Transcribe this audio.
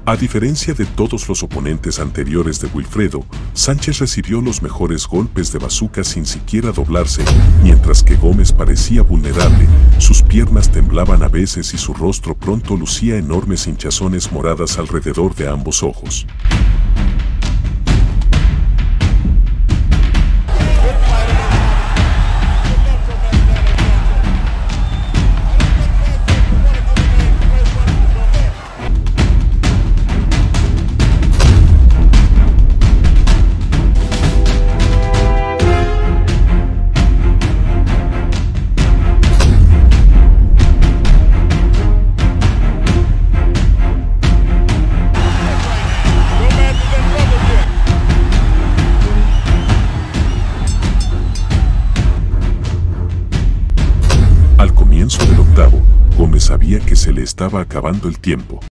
A diferencia de todos los oponentes anteriores de Wilfredo, Sánchez recibió los mejores golpes de bazuca sin siquiera doblarse, mientras que Gómez parecía vulnerable, sus piernas temblaban a veces y su rostro pronto lucía enormes hinchazones moradas alrededor de ambos ojos. Al comienzo del octavo, Gómez sabía que se le estaba acabando el tiempo.